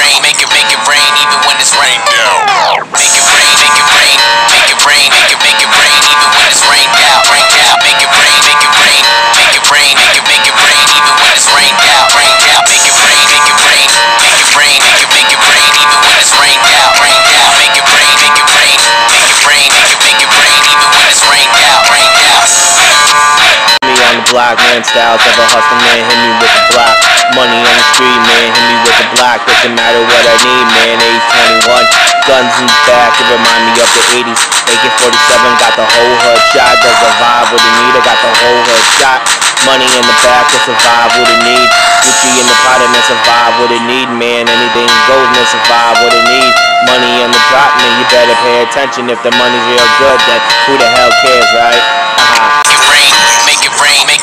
make it rain even when it's rained out. Make it rain, make it rain, make it rain, make it rain even when it's rained out. Rained out. Make it rain, make it rain, make it rain, make it rain even when it's rained out. Rained out. Make it rain, make it rain, make it rain, make it rain even when it's rained out. Rained out. Make it rain, make it rain, make it rain, make it rain even when it's rained out. Rained out. Me on the block, man, styles of a hustler, man, hit me with the block. Money on the street, man, hit me with the block. Doesn't matter what I need, man, age 21. Guns in the back, it remind me of the 80s. AK-47 got the whole hood shot. To survive what it need, I got the whole hood shot. Money in the back to survive what it need. Gucci in the pot and then survive what it need, man. Anything goes and then survive what it need. Money in the pot, man, you better pay attention. If the money's real good, then who the hell cares, right? Make it rain, make it rain, make